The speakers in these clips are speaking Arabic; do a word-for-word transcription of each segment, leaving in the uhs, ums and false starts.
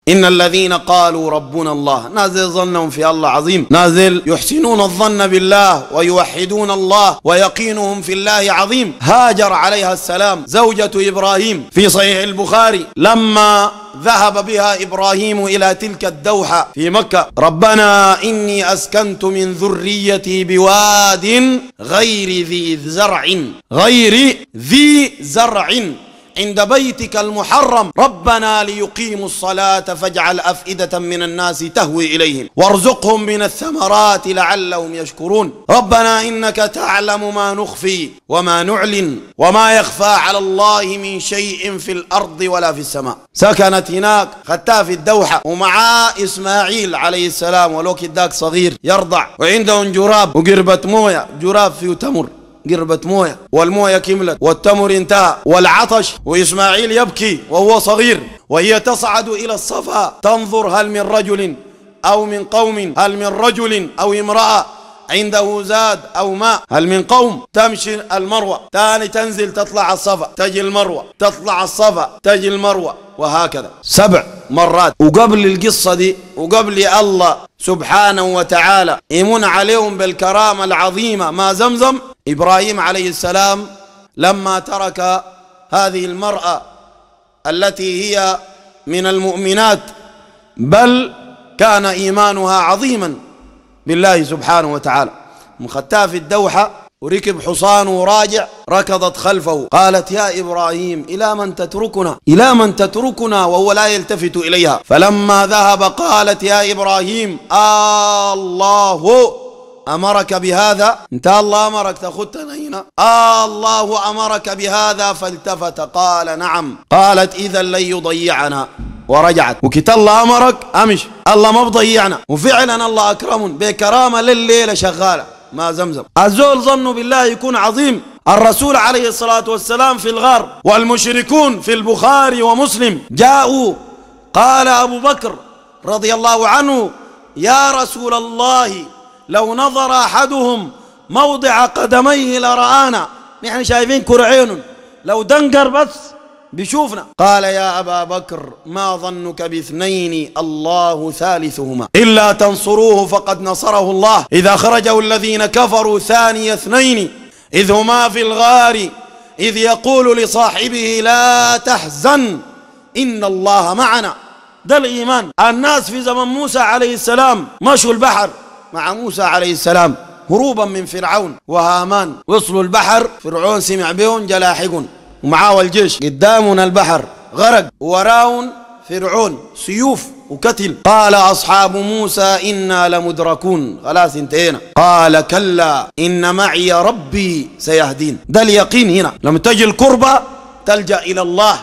إن الذين قالوا ربنا الله، نازل ظنهم في الله عظيم، نازل يحسنون الظن بالله ويوحدون الله ويقينهم في الله عظيم. هاجر عليها السلام زوجة إبراهيم في صحيح البخاري لما ذهب بها إبراهيم إلى تلك الدوحة في مكة: ربنا إني أسكنت من ذريتي بواد غير ذي زرع غير ذي زرع عند بيتك المحرم ربنا ليقيموا الصلاة فاجعل أفئدة من الناس تهوي إليهم وارزقهم من الثمرات لعلهم يشكرون. ربنا إنك تعلم ما نخفي وما نعلن وما يخفى على الله من شيء في الأرض ولا في السماء. سكنت هناك خدتها في الدوحة ومعاه إسماعيل عليه السلام، ولو كداك صغير يرضع، وعندهم جراب وقربة موية، جراب فيه تمر، قربة موية، والموية كملت والتمر انتهى والعطش، وإسماعيل يبكي وهو صغير، وهي تصعد إلى الصفا تنظر هل من رجل أو من قوم، هل من رجل أو امرأة عنده زاد أو ماء، هل من قوم. تمشي المروة، ثاني تنزل تطلع الصفا، تجي المروة، تطلع الصفا، تجي المروة، وهكذا سبع مرات. وقبل القصة دي وقبل الله سبحانه وتعالى يمن عليهم بالكرامة العظيمة ما زمزم، إبراهيم عليه السلام لما ترك هذه المرأة التي هي من المؤمنات بل كان إيمانها عظيما بالله سبحانه وتعالى، مختاه في الدوحة وركب حصان وراجع، ركضت خلفه قالت: يا إبراهيم إلى من تتركنا، إلى من تتركنا، وهو لا يلتفت إليها. فلما ذهب قالت: يا إبراهيم آه الله أمرك بهذا؟ انت الله أمرك تاخذنا هنا؟ آه الله أمرك بهذا؟ فالتفت قال: نعم. قالت: إذا لن يضيعنا، ورجعت. وكت الله أمرك أمش، الله ما بضيعنا، وفعلا الله أكرمن بكرامة لليلة شغالة ما زمزم. الزول ظنوا بالله يكون عظيم. الرسول عليه الصلاة والسلام في الغار والمشركون في البخاري ومسلم جاءوا، قال أبو بكر رضي الله عنه: يا رسول الله لو نظر أحدهم موضع قدميه لرآنا، نحن شايفين كرعين، لو دنقر بس بيشوفنا. قال: يا أبا بكر ما ظنك باثنين الله ثالثهما إلا تنصروه فقد نصره الله إذا خرجه الذين كفروا ثاني اثنين إذ هما في الغار إذ يقول لصاحبه لا تحزن إن الله معنا. ده الإيمان. الناس في زمن موسى عليه السلام مشوا البحر مع موسى عليه السلام هروبا من فرعون وهامان، وصلوا البحر، فرعون سمع بهم جلاحقون ومعاه الجيش، قدامنا البحر غرق، وراون فرعون سيوف وكتل. قال أصحاب موسى إنا لمدركون، خلاص انتهينا. قال كلا إن معي ربي سيهدين. ده اليقين هنا، لما تجي الكربة تلجأ إلى الله،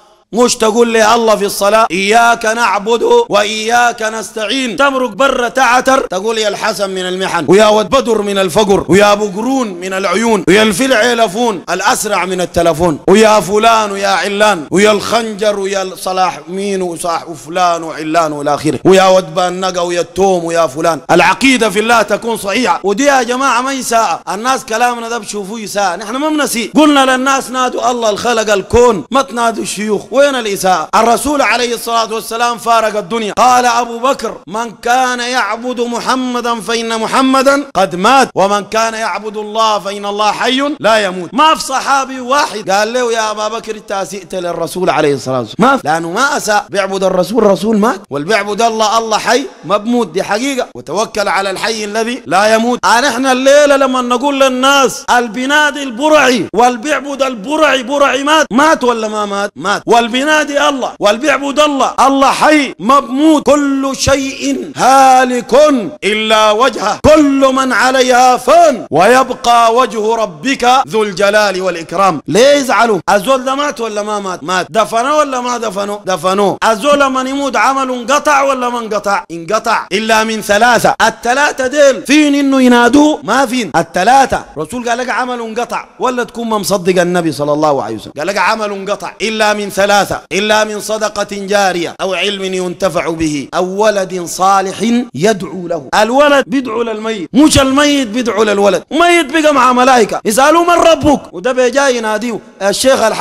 مش تقول لي الله في الصلاة إياك نعبد وإياك نستعين، تمرق برا تعتر تقول يا الحسن من المحن، ويا ود بدر من الفقر، ويا أبو قرون من العيون، ويا الفلع يلفون الأسرع من التلفون، ويا فلان ويا علان، ويا الخنجر ويا صلاح مين وصاح وفلان وعلان والى آخره، ويا ود بانقة ويا التوم ويا فلان. العقيدة في الله تكون صحيحة، ودي يا جماعة ما يساء الناس كلامنا ده بشوفوه يساء، نحن ما بنسي. قلنا للناس نادوا الله الخلق الكون، ما تنادوا الشيوخ. وين الإساءة؟ الرسول عليه الصلاة والسلام فارق الدنيا. قال أبو بكر من كان يعبد محمدا فإن محمدا قد مات، ومن كان يعبد الله فإن الله حي لا يموت. ما في صحابي واحد قال له يا أبا بكر انت أسئت للرسول عليه الصلاة والسلام، ما في، لأنه ما أساء. بيعبد الرسول، الرسول مات، والبيعبد الله، الله حي ما بموت، دي حقيقة. وتوكل على الحي الذي لا يموت. نحن الليلة لما نقول للناس البنادي البرعي والبيعبد البرعي، برعي مات، مات ولا ما مات؟ مات. والبنادي الله والبيعبد الله، الله حي ما بموت. كل شيء هالك إلا وجهه، كل من عليها فان ويبقى وجه ربك ذو الجلال والإكرام. ليه يزعلوا؟ الزول ده مات ولا ما مات؟ مات. دفنوه ولا ما دفنوه؟ دفنوه. الزول من يموت عمله انقطع ولا ما انقطع؟ انقطع. إلا من ثلاثة. الثلاثة ديل فين إنه ينادوه؟ ما فين. الثلاثة رسول قال لك عمله انقطع، ولا تكون ما مصدق النبي صلى الله عليه وسلم، قال لك عمله انقطع إلا من ثلاثة، إلا من صدقة جارية أو علم ينتفع به أو ولد صالح يدعو له. الولد بيدعو للميت، مش الميت بيدعو للولد. ميت بقى مع ملائكة يسألوا من ربك، وده بيجاي يناديه الشيخ الحقنا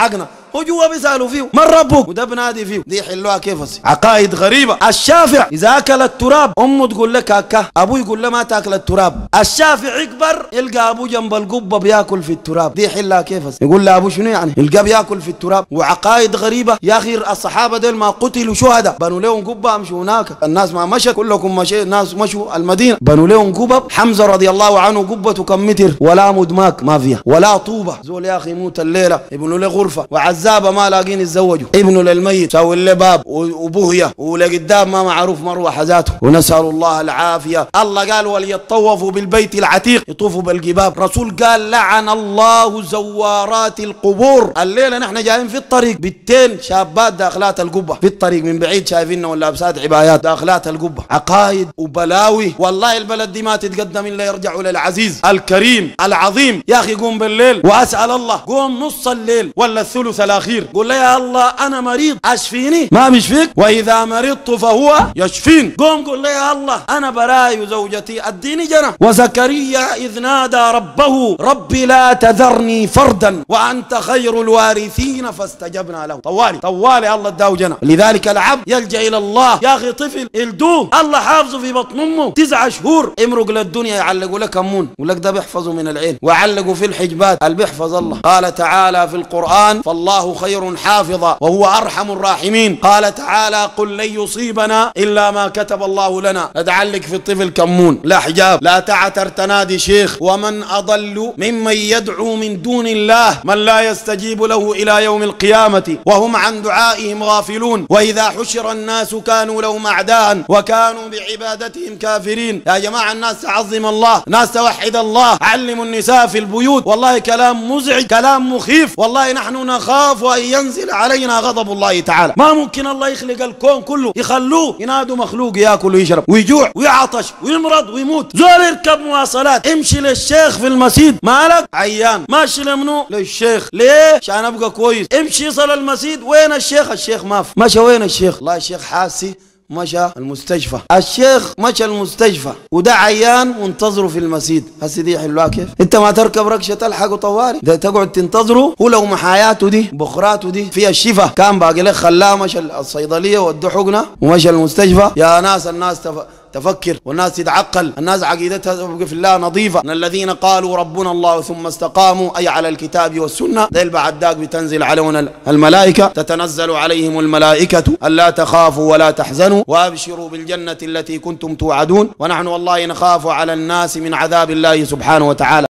وجوا بيسالوا فيه من ربك وده بنادي فيه، دي يحلوها كيف؟ عقائد غريبه. الشافع اذا اكل التراب امه تقول لك هكا، ابوه يقول له ما تاكل التراب. الشافع يكبر يلقى ابوه جنب القبه بياكل في التراب، دي يحلها كيف؟ يقول له ابوه شنو يعني؟ يلقى بياكل في التراب. وعقائد غريبه يا اخي. الصحابه دول ما قتلوا شهداء، بنوا لهم قبه امشوا هناك، الناس ما مشى كلكم مشي، الناس مشوا المدينه بنوا لهم قبب. حمزه رضي الله عنه قبته كم متر؟ ولا مدماك ما فيها ولا طوبه. زول يا اخي يموت الليله يبنوا له غرفه، وعزابه ما لاقين يتزوجوا، ابنوا للميت سووا له باب وبوهيه ولقدام ما معروف مروحه ذاته، ونسال الله العافيه. الله قال وليطوفوا بالبيت العتيق، يطوفوا بالجباب. رسول قال لعن الله زوارات القبور. الليله نحن جايين في الطريق بنتين شابات داخلات القبه في الطريق من بعيد شايفيننا ولابسات عبايات داخلات القبه. عقائد وبلاوي. والله البلد دي ما تتقدم الا يرجعوا للعزيز الكريم العظيم. يا اخي قوم بالليل واسال الله، قوم نص الليل ولا الثلث الاخير، قول لي يا الله انا مريض اشفيني، ما بيشفيك، واذا مرضت فهو يشفين. قوم قول لي يا الله انا براي وزوجتي اديني جنة. وزكريا اذ نادى ربه ربي لا تذرني فردا وانت خير الوارثين فاستجبنا له. طوالي طوالي الله اداه جنة. لذلك العبد يلجأ الى الله. يا اخي طفل الدوه الله حافظه في بطن امه تسعة شهور، امرق للدنيا يعلقوا لك كمون ولك ده بيحفظه من العين، وعلقوا في الحجبات اللي بيحفظ الله. قال تعالى في القرآن فالله خير حافظا وهو ارحم الراحمين. قال تعالى قل لن يصيبنا الا ما كتب الله لنا. ادعلك في الطفل كمون لا حجاب لا تعتر تنادي شيخ. ومن اضل ممن يدعو من دون الله من لا يستجيب له الى يوم القيامة وهم عن دعائهم غافلون. واذا حشر الناس كانوا لهم اعداء وكانوا بعبادتهم كافرين. يا جماعة الناس تعظم الله، ناس توحد الله، علموا النساء في البيوت. والله كلام مزعج كلام مخيف. والله نحن نخاف ان ينزل علينا غضب الله تعالى. ما ممكن الله يخلق الكون كله يخلوه ينادوا مخلوق ياكل ويشرب ويجوع ويعطش ويمرض ويموت. زول يركب مواصلات امشي للشيخ في المسجد مالك عيان، ماشي لمنو للشيخ ليه؟ عشان ابقى كويس. امشي يصل المسجد وين الشيخ؟ الشيخ ما في. مشى وين الشيخ؟ الله الشيخ حاسي مشى المستشفى. الشيخ مشى المستشفى وده عيان وانتظروا في المسجد. هسه دي حلوها كيف؟ انت ما تركب ركشه تلحق طوارئ، ده تقعد تنتظره. هو لو محاياته دي بخراته دي فيها الشفاء كان باقي لك خلاه مشى الصيدليه ودوا حقنه ومشى المستشفى. يا ناس الناس تف... تفكر والناس تتعقل، الناس عقيدتها في الله نظيفة. من الذين قالوا ربنا الله ثم استقاموا أي على الكتاب والسنة ديل بعد ذاك بتنزل عليهم الملائكة، تتنزل عليهم الملائكة ألا تخافوا ولا تحزنوا وأبشروا بالجنة التي كنتم توعدون. ونحن والله نخاف على الناس من عذاب الله سبحانه وتعالى.